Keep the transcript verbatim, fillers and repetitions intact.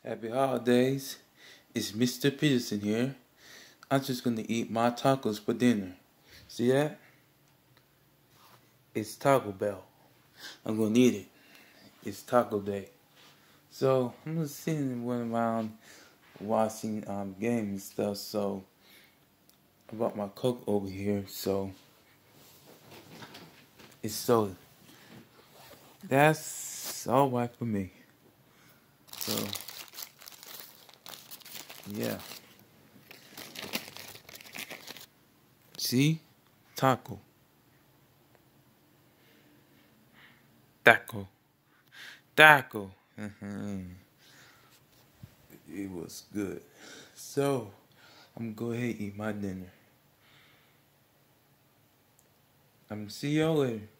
Happy holidays. It's Mister Peterson here. I'm just gonna eat my tacos for dinner. See that? It's Taco Bell. I'm gonna eat it. It's Taco Day. So I'm just sitting around watching um games and stuff. So I brought my Coke over here. So it's soda. That's all right for me. So yeah. See? Taco. Taco. Taco. It was good. So, I'm gonna go ahead and eat my dinner. I'm gonna see y'all later.